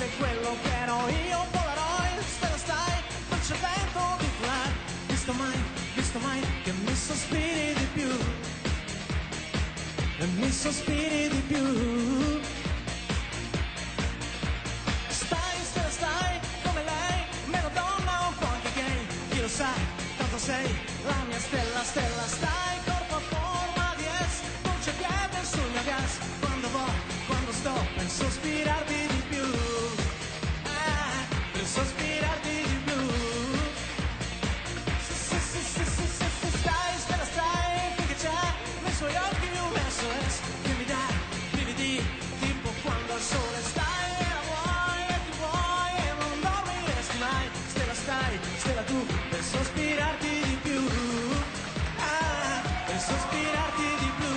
sei quello che ero io, Polaroid, stella stai, faccio vento di fly. Visto mai che mi sospiri di più, e mi sospiri di più. Stai, stella stai, come lei, meno donna, un po' anche gay. Chi lo sa, tanto sei la mia stella, stella stai, corpo a forma di S, non c'è piede sul mio gas. Quando voglio, quando sto, per sospirarti di più, per sospirarti di più. Stai, stella stai, finché c'è nei suoi occhi un SOS che mi dà brividi, tipo quando al sole stai e la vuoi e ti vuoi e non dormiresti mai. Stella stai, stella tu, per sospirarti di più, per sospirarti di più.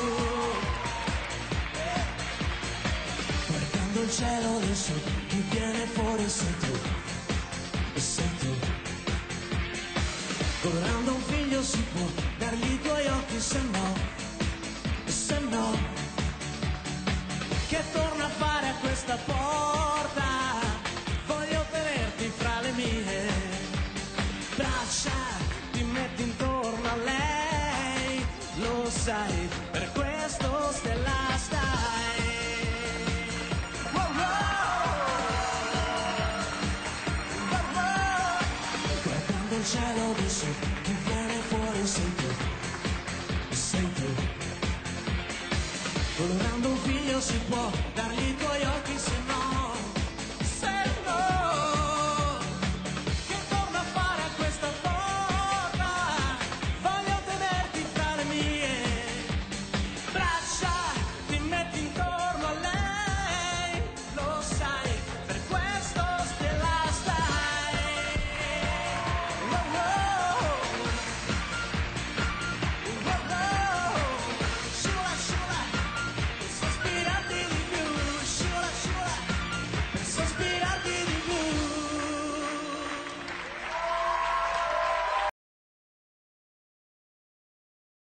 Guardando il cielo del sud, chi viene fuori sei tu, e sei tu. Colorando un figlio si può dargli i tuoi occhi, se no, che torna a fare a questa porta? Voglio tenerti fra le mie braccia, ti metti intorno a lei, lo sai, per questo stella stai. Guardando il cielo di su, chi viene fuori sei tu, sei tu. Colorando un figlio si può